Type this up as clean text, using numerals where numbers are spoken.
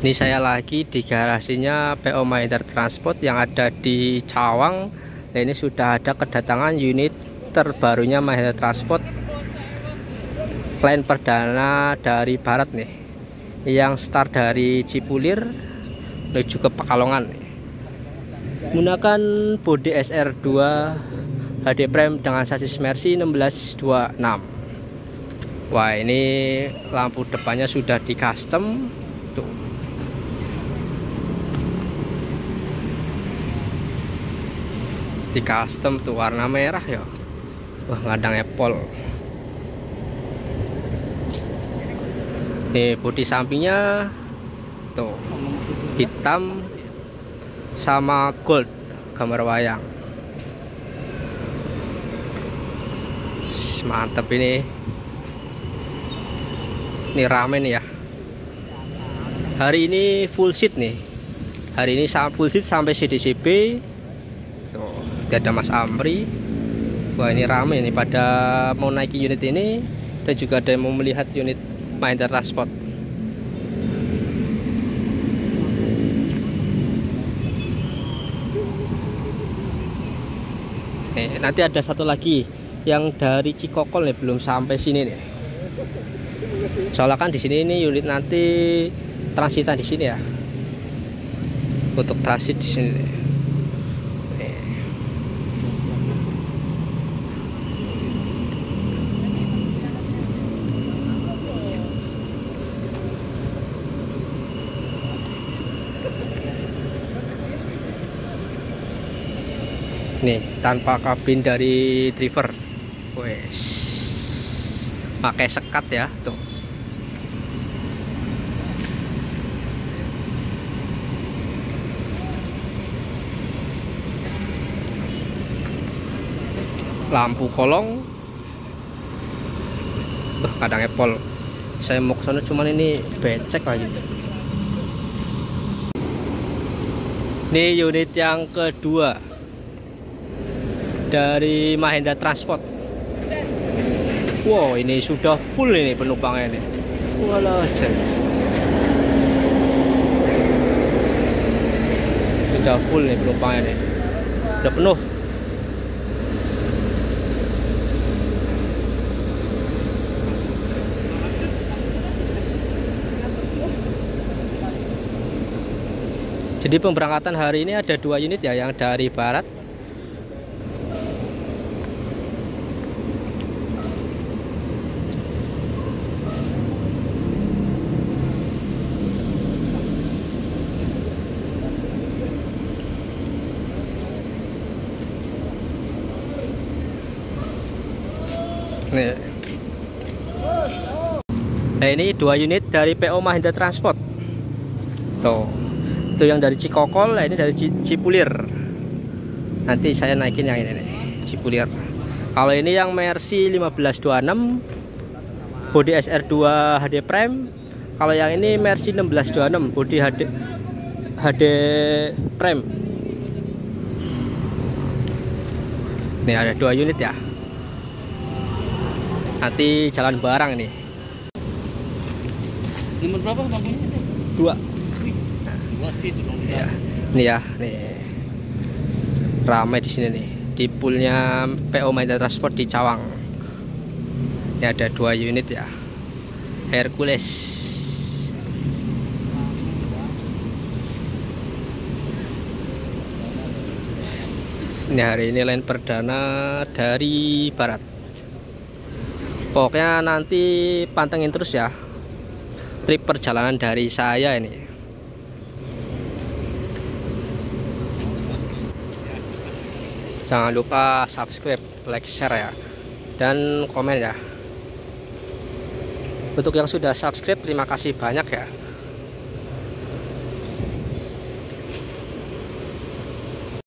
Ini saya lagi di garasinya PO Mahindra Transport yang ada di Cawang. Nah, ini sudah ada kedatangan unit terbarunya Mahindra Transport, klien perdana dari barat nih, yang start dari Cipulir menuju ke Pekalongan. Menggunakan bodi SR2 HD Prime dengan sasis Mercy 1626. Wah, ini lampu depannya sudah di custom tuh. Di custom tuh warna merah ya. Wah, ngadang Apple. Nih bodi sampingnya tuh hitam sama gold gambar wayang. Mantep ini. Ini rame nih ya. Hari ini full seat nih. Hari ini full seat sampai CDCB. Tuh, ada Mas Amri. Wah, ini rame nih pada mau naikin unit ini, dan juga ada yang mau melihat unit Mahindra Transport. Nih, nanti ada satu lagi yang dari Cikokol nih, belum sampai sini nih. Soalnya kan di sini ini unit nanti transitan di sini ya. Untuk transit di sini nih. Nih, tanpa kabin dari driver. Wes. Pakai sekat ya, tuh. Lampu kolong. Kadang Apple. Saya mau ke sana cuman ini becek lagi. Ini unit yang kedua dari Mahindra Transport. Wow, ini sudah full ini penumpangnya nih. Walah, sudah full nih penumpangnya nih. Sudah penuh. Jadi pemberangkatan hari ini ada 2 unit ya, yang dari barat. Nih. Nah, ini 2 unit dari PO Mahindra Transport. Tuh. Itu yang dari Cikokol, ini dari Cipulir. Nanti saya naikin yang ini nih, Cipulir. Kalau ini yang Mercy 1526, bodi SR2 HD Prime. Kalau yang ini Mercy 1626, bodi HD Prime. Nih ada 2 unit ya. Nanti jalan barang nih. Nomor berapa lampunya? 2. Ya. Nih ya, nih ramai di sini nih, di poolnya PO Mahindra Transport di Cawang. Ini ada 2 unit ya, Hercules. Ini hari ini line perdana dari barat. Pokoknya nanti pantengin terus ya trip perjalanan dari saya ini. Jangan lupa subscribe, like, share ya, dan komen ya. Untuk yang sudah subscribe, terima kasih banyak ya.